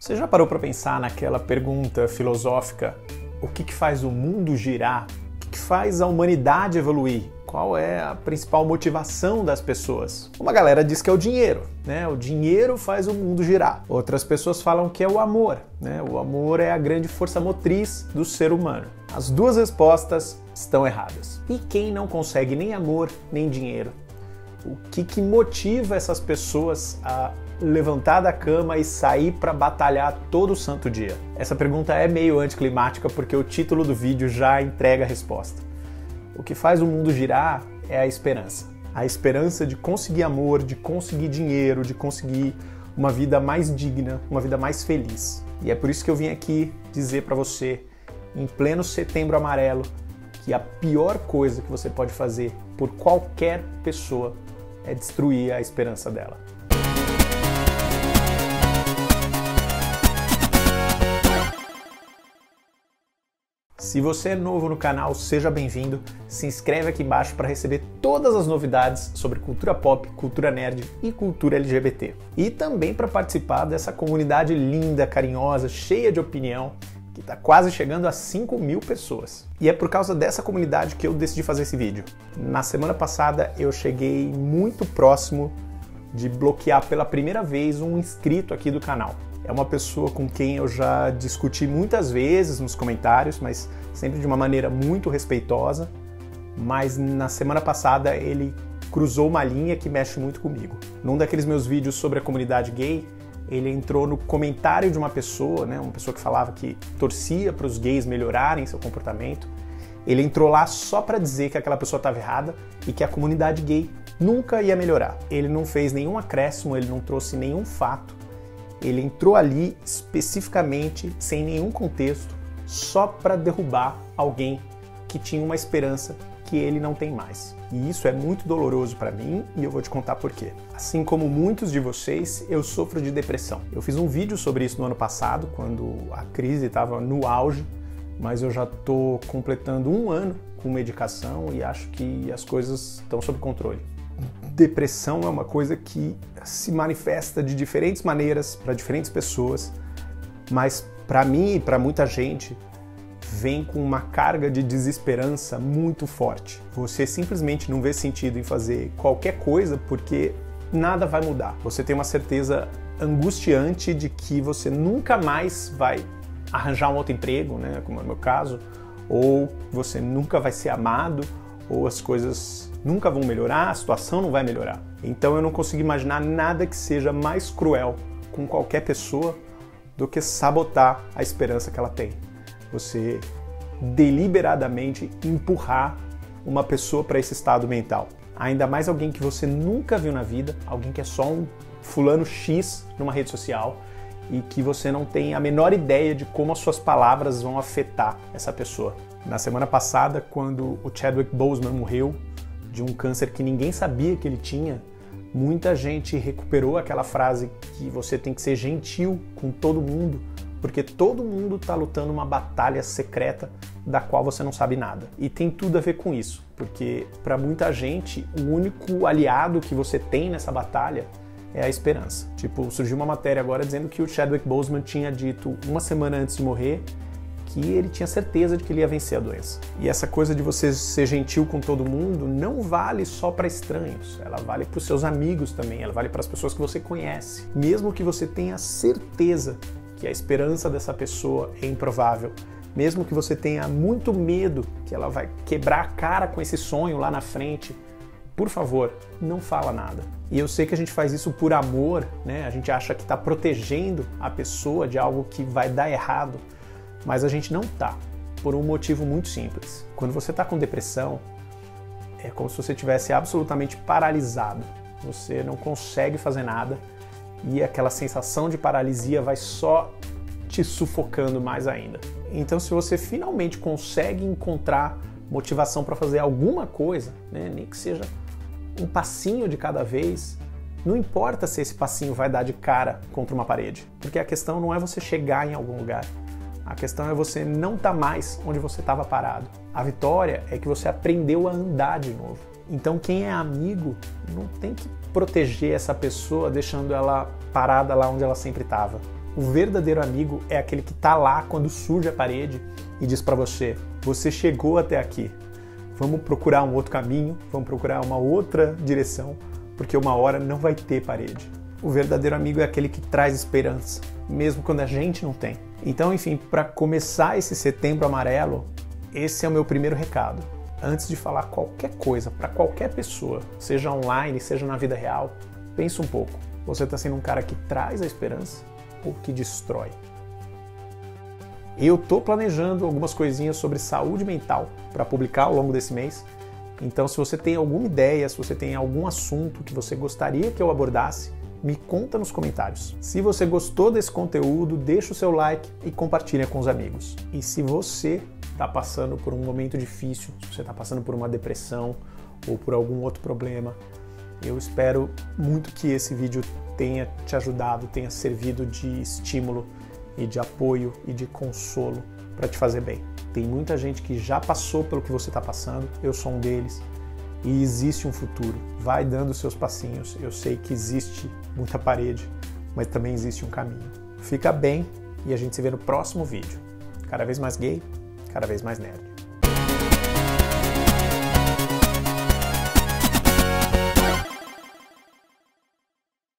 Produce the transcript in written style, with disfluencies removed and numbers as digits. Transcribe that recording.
Você já parou para pensar naquela pergunta filosófica: o que faz o mundo girar? O que faz a humanidade evoluir? Qual é a principal motivação das pessoas? Uma galera diz que é o dinheiro, né? O dinheiro faz o mundo girar. Outras pessoas falam que é o amor, né? O amor é a grande força motriz do ser humano. As duas respostas estão erradas. E quem não consegue nem amor nem dinheiro? O que motiva essas pessoas a levantar da cama e sair para batalhar todo santo dia? Essa pergunta é meio anticlimática porque o título do vídeo já entrega a resposta. O que faz o mundo girar é a esperança. A esperança de conseguir amor, de conseguir dinheiro, de conseguir uma vida mais digna, uma vida mais feliz. E é por isso que eu vim aqui dizer para você, em pleno Setembro Amarelo, que a pior coisa que você pode fazer por qualquer pessoa é destruir a esperança dela. Se você é novo no canal, seja bem-vindo. Se inscreve aqui embaixo para receber todas as novidades sobre cultura pop, cultura nerd e cultura LGBT. E também para participar dessa comunidade linda, carinhosa, cheia de opinião, que está quase chegando a 5.000 pessoas. E é por causa dessa comunidade que eu decidi fazer esse vídeo. Na semana passada eu cheguei muito próximo de bloquear pela primeira vez um inscrito aqui do canal. É uma pessoa com quem eu já discuti muitas vezes nos comentários, mas sempre de uma maneira muito respeitosa. Mas na semana passada ele cruzou uma linha que mexe muito comigo. Num daqueles meus vídeos sobre a comunidade gay, ele entrou no comentário de uma pessoa, né, uma pessoa que falava que torcia para os gays melhorarem seu comportamento. Ele entrou lá só para dizer que aquela pessoa estava errada e que a comunidade gay nunca ia melhorar. Ele não fez nenhum acréscimo, ele não trouxe nenhum fato. Ele entrou ali especificamente, sem nenhum contexto, só para derrubar alguém que tinha uma esperança que ele não tem mais. E isso é muito doloroso para mim e eu vou te contar por quê. Assim como muitos de vocês, eu sofro de depressão. Eu fiz um vídeo sobre isso no ano passado, quando a crise estava no auge, mas eu já estou completando 1 ano com medicação e acho que as coisas estão sob controle. Depressão é uma coisa que se manifesta de diferentes maneiras para diferentes pessoas, mas para mim e para muita gente vem com uma carga de desesperança muito forte. Você simplesmente não vê sentido em fazer qualquer coisa porque nada vai mudar. Você tem uma certeza angustiante de que você nunca mais vai arranjar um outro emprego, né, como é o meu caso, ou você nunca vai ser amado, ou as coisas nunca vão melhorar, a situação não vai melhorar. Então eu não consigo imaginar nada que seja mais cruel com qualquer pessoa do que sabotar a esperança que ela tem. Você deliberadamente empurrar uma pessoa para esse estado mental. Ainda mais alguém que você nunca viu na vida, alguém que é só um fulano X numa rede social e que você não tem a menor ideia de como as suas palavras vão afetar essa pessoa. Na semana passada, quando o Chadwick Boseman morreu de um câncer que ninguém sabia que ele tinha, muita gente recuperou aquela frase que você tem que ser gentil com todo mundo, porque todo mundo está lutando uma batalha secreta da qual você não sabe nada. E tem tudo a ver com isso, porque para muita gente o único aliado que você tem nessa batalha é a esperança. Tipo, surgiu uma matéria agora dizendo que o Chadwick Boseman tinha dito 1 semana antes de morrer que ele tinha certeza de que ele ia vencer a doença. E essa coisa de você ser gentil com todo mundo não vale só para estranhos, ela vale para os seus amigos também, ela vale para as pessoas que você conhece. Mesmo que você tenha certeza que a esperança dessa pessoa é improvável, mesmo que você tenha muito medo que ela vai quebrar a cara com esse sonho lá na frente, por favor, não fala nada. E eu sei que a gente faz isso por amor, né? A gente acha que está protegendo a pessoa de algo que vai dar errado, mas a gente não tá, por um motivo muito simples. Quando você está com depressão, é como se você estivesse absolutamente paralisado. Você não consegue fazer nada e aquela sensação de paralisia vai só te sufocando mais ainda. Então, se você finalmente consegue encontrar motivação para fazer alguma coisa, né, nem que seja um passinho de cada vez, não importa se esse passinho vai dar de cara contra uma parede, porque a questão não é você chegar em algum lugar. A questão é você não estar mais onde você estava parado. A vitória é que você aprendeu a andar de novo. Então quem é amigo não tem que proteger essa pessoa deixando ela parada lá onde ela sempre estava. O verdadeiro amigo é aquele que tá lá quando surge a parede e diz para você: você chegou até aqui, vamos procurar um outro caminho, vamos procurar uma outra direção, porque uma hora não vai ter parede. O verdadeiro amigo é aquele que traz esperança, mesmo quando a gente não tem. Então, enfim, para começar esse Setembro Amarelo, esse é o meu primeiro recado. Antes de falar qualquer coisa para qualquer pessoa, seja online, seja na vida real, pensa um pouco. Você está sendo um cara que traz a esperança ou que destrói? Eu estou planejando algumas coisinhas sobre saúde mental para publicar ao longo desse mês. Então, se você tem alguma ideia, se você tem algum assunto que você gostaria que eu abordasse, me conta nos comentários. Se você gostou desse conteúdo, deixa o seu like e compartilha com os amigos. E se você está passando por um momento difícil, se você está passando por uma depressão ou por algum outro problema, eu espero muito que esse vídeo tenha te ajudado, tenha servido de estímulo e de apoio e de consolo para te fazer bem. Tem muita gente que já passou pelo que você está passando, eu sou um deles, e existe um futuro. Vai dando os seus passinhos. Eu sei que existe muita parede, mas também existe um caminho. Fica bem e a gente se vê no próximo vídeo. Cada vez mais gay, cada vez mais nerd.